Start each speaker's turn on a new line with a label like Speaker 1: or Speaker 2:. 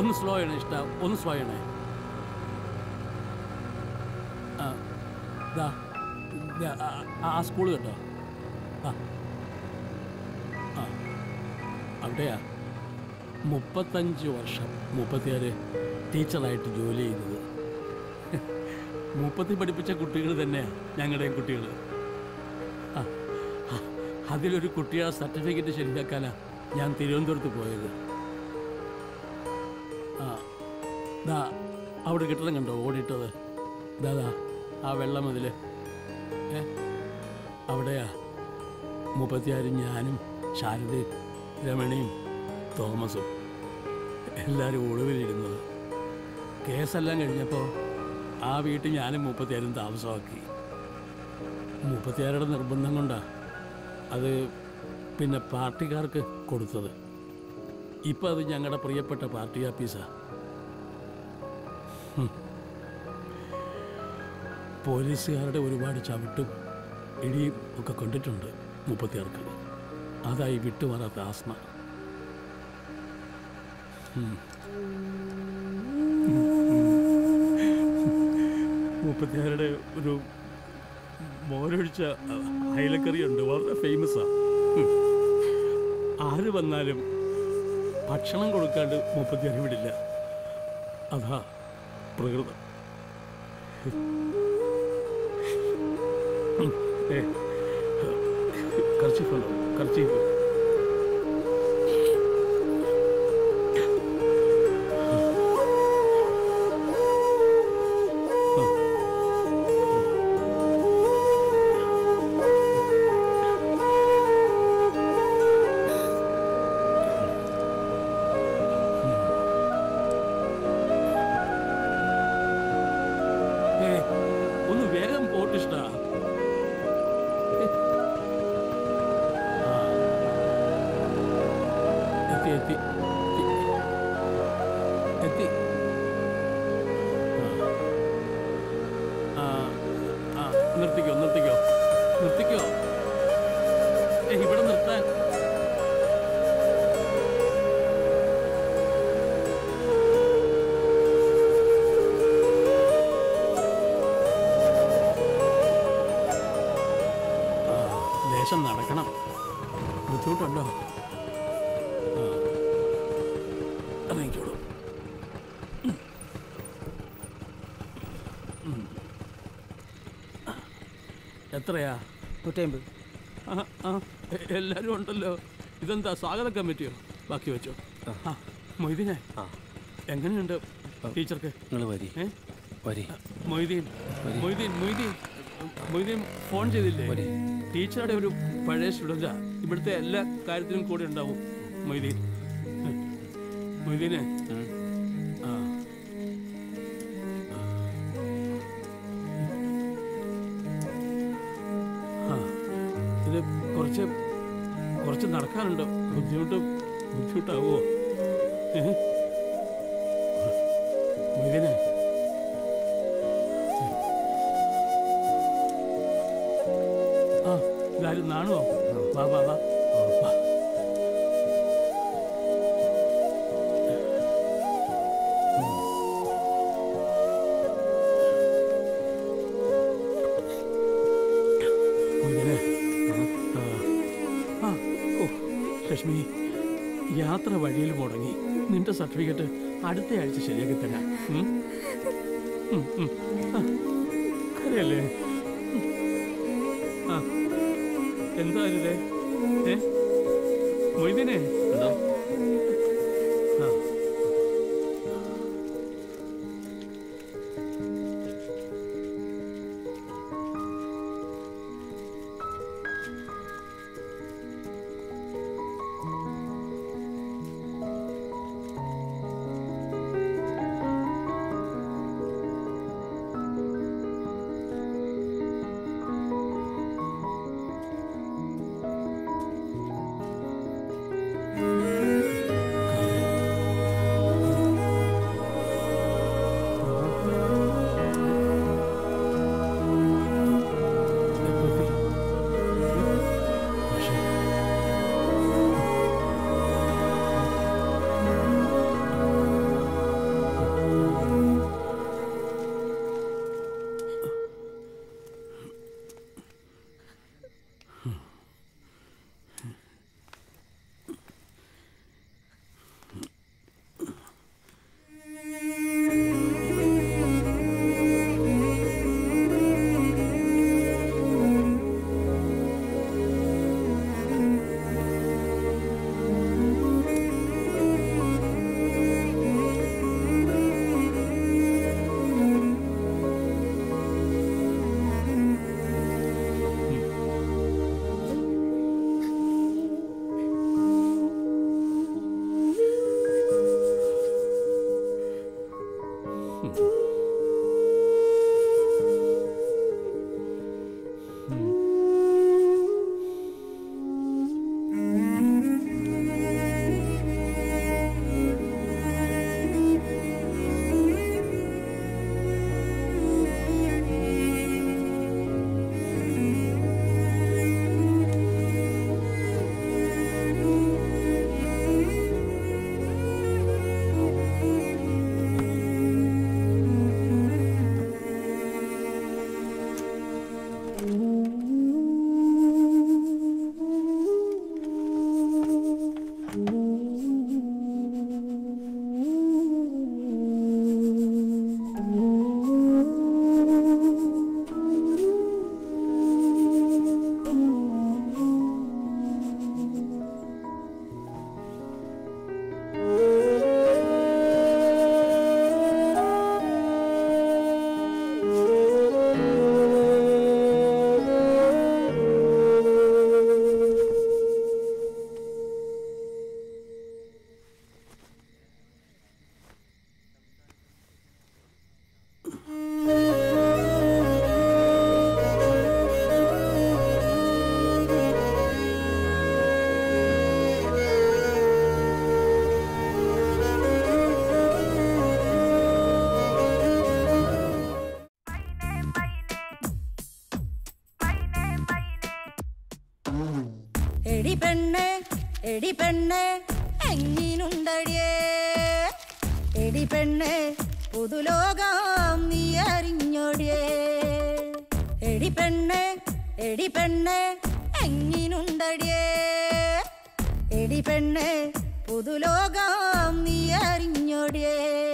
Speaker 1: ഒന്ന് സ്ലോ ചെയ്യണേ ഇഷ്ട, ഒന്ന് സ്ലോ ചെയ്യണേ. ആ സ്കൂൾ കേട്ടോ. അവിടെയാ 35 വർഷം 36 ടീച്ചറായിട്ട് ജോലി ചെയ്തത്. 30 പഠിപ്പിച്ച കുട്ടികൾ തന്നെയാണ് ഞങ്ങളുടെയും കുട്ടികൾ. അതിലൊരു കുട്ടിയുടെ സർട്ടിഫിക്കറ്റ് ശരിയാക്കാനാണ് ഞാൻ തിരുവനന്തപുരത്ത് പോയത്. അവിടെ കെട്ടിടം കണ്ടോ ഓടിയിട്ടത്? ദാദാ ആ വെള്ളം അതിൽ അവിടെയാ 36 ഞാനും ശാരദയും രമണിയും തോമസും എല്ലാവരും ഒളിവിലിരുന്നത്. കേസെല്ലാം കഴിഞ്ഞപ്പോൾ ആ വീട്ടിൽ ഞാനും 36 താമസമാക്കി. 36 നിർബന്ധം കൊണ്ടാണ് അത് പിന്നെ പാർട്ടിക്കാർക്ക് കൊടുത്തത്. ഇപ്പം അത് ഞങ്ങളുടെ പ്രിയപ്പെട്ട പാർട്ടി ഓഫീസാണ്. പോലീസുകാരുടെ ഒരുപാട് ചവിട്ടും ഇടിയും ഒക്കെ കൊണ്ടിട്ടുണ്ട് 36ക്ക്. അതായി വിട്ടുമാറാത്ത ആസ്മ. 36 ഒരു മോരൊഴിച്ച അയലക്കറിയുണ്ട്, വളരെ ഫേമസാണ്. ആര് വന്നാലും ഭക്ഷണം കൊടുക്കാണ്ട് 36 വിടില്ല. അതാ പ്രകൃതം. കർച്ചീഫുണ്ടോ? കർച്ചീഫ് ഒന്ന് വേഗം പോട്ടിഷ്ട. എത്തി എത്തി. നിർത്തിക്കോ നിർത്തിക്കോ നിർത്തിക്കോ. ഇവിടെ നിർത്താൻ. ലേശം നടക്കണം, ബുദ്ധിമുട്ടുണ്ടോ? ഇറങ്ങിക്കോളൂ. എത്രയാ?
Speaker 2: 150.
Speaker 1: എല്ലാവരും ഉണ്ടല്ലോ. ഇതെന്താ സ്വാഗത കമ്മിറ്റിയോ? ബാക്കി വെച്ചോ. മൊയ്തീനെ, എങ്ങനെയുണ്ട് ടീച്ചർക്ക്? മൊയ്തീൻ മൊയ്തീൻ മൊയ്തീൻ മൊയ്തീൻ ഫോൺ ചെയ്തില്ലേ? ടീച്ചറുടെ ഒരു പഴയ സ്റ്റുഡൻ്റാ. ഇവിടുത്തെ എല്ലാ കാര്യത്തിനും കൂടെ ഉണ്ടാവും മൊയ്തീൻ. മൊയ്തീനെ, ഇത് കുറച്ച് നടക്കാനുണ്ട്. ബുദ്ധിമുട്ടാവോ മൊയ്തീനെ? ഇതാരും നാണോ? വാ വാ വാ. ലക്ഷ്മി, യാത്ര വഴിയിൽ മുടങ്ങി. നിന്റെ സർട്ടിഫിക്കറ്റ് അടുത്ത ആഴ്ച ശരിയാക്കി തരാം. കരയല്ലേ? എന്താ ഇതേ? മൊയ്തീനെ ഉണ്ടോ?
Speaker 2: എടി പെണ്ണെ എങ്ങിനുണ്ടടിയേ എടി പെണ്ണെ പുതുലോകം നീ അറിഞ്ഞോടിയേ എടി പെണ്ണെ എങ്ങിനുണ്ടടിയേ എടി പെണ്ണെ പുതുലോകം നീ അറിഞ്ഞോടിയേ